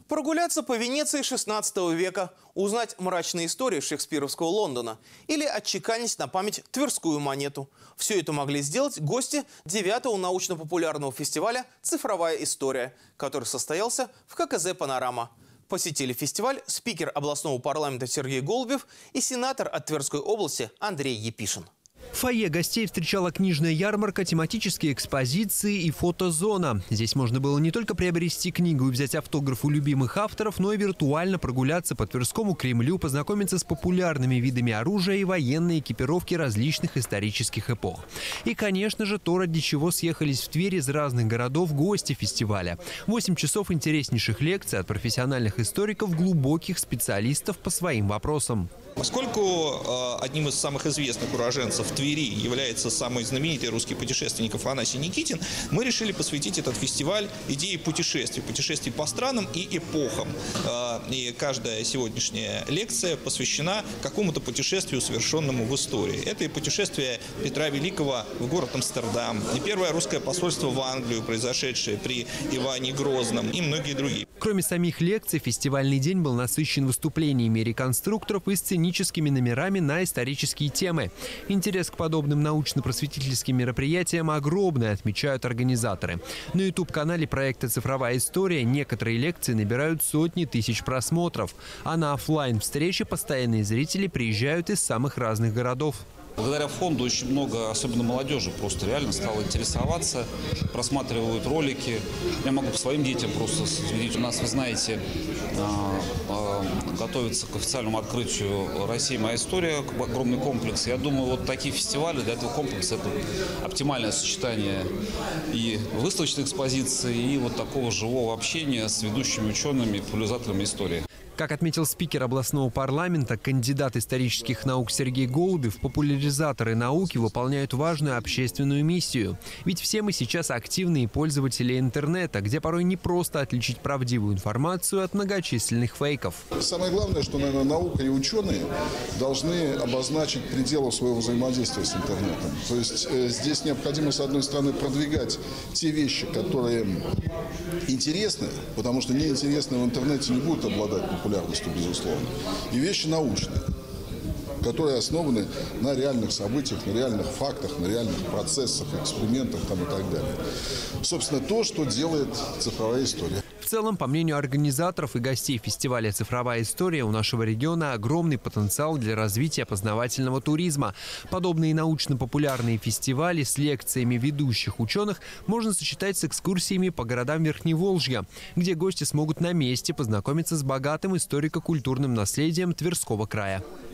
Прогуляться по Венеции XVI века, узнать мрачные истории шекспировского Лондона или отчеканить на память тверскую монету. Все это могли сделать гости 9-го научно-популярного фестиваля «Цифровая история», который состоялся в ККЗ «Панорама». Посетили фестиваль спикер областного парламента Сергей Голубев и сенатор от Тверской области Андрей Епишин. В фойе гостей встречала книжная ярмарка, тематические экспозиции и фотозона. Здесь можно было не только приобрести книгу и взять автограф у любимых авторов, но и виртуально прогуляться по Тверскому Кремлю, познакомиться с популярными видами оружия и военной экипировки различных исторических эпох. И, конечно же, то, ради чего съехались в Тверь из разных городов гости фестиваля. 8 часов интереснейших лекций от профессиональных историков, глубоких специалистов по своим вопросам. Поскольку одним из самых известных уроженцев Твери является самый знаменитый русский путешественник Афанасий Никитин, мы решили посвятить этот фестиваль идее путешествий по странам и эпохам. И каждая сегодняшняя лекция посвящена какому-то путешествию, совершенному в истории. Это и путешествие Петра Великого в город Амстердам, и первое русское посольство в Англию, произошедшее при Иване Грозном, и многие другие. Кроме самих лекций, фестивальный день был насыщен выступлениями реконструкторов и сценическими номерами на исторические темы. Интерес к подобным научно-просветительским мероприятиям огромный, отмечают организаторы. На YouTube-канале проекта «Цифровая история» некоторые лекции набирают сотни тысяч просмотров, а на офлайн-встречи постоянные зрители приезжают из самых разных городов. Благодаря фонду очень много, особенно молодежи, просто реально стало интересоваться, просматривают ролики. Я могу по своим детям просто судить. У нас, вы знаете, готовится к официальному открытию «Россия. Моя история», огромный комплекс. Я думаю, вот такие фестивали для этого комплекса – это оптимальное сочетание и выставочной экспозиции, и вот такого живого общения с ведущими учеными, популяризаторами истории. Как отметил спикер областного парламента, кандидат исторических наук Сергей Голубев, популяризаторы науки выполняют важную общественную миссию. Ведь все мы сейчас активные пользователи интернета, где порой не просто отличить правдивую информацию от многочисленных фейков. Самое главное, что, наверное, наука и ученые должны обозначить пределы своего взаимодействия с интернетом. То есть здесь необходимо, с одной стороны, продвигать те вещи, которые интересны, потому что неинтересные в интернете не будут обладать популярностью, безусловно. И вещи научные, которые основаны на реальных событиях, на реальных фактах, на реальных процессах, экспериментах там, и так далее. Собственно, то, что делает цифровая история. В целом, по мнению организаторов и гостей фестиваля «Цифровая история», у нашего региона огромный потенциал для развития познавательного туризма. Подобные научно-популярные фестивали с лекциями ведущих ученых можно сочетать с экскурсиями по городам Верхневолжья, где гости смогут на месте познакомиться с богатым историко-культурным наследием Тверского края.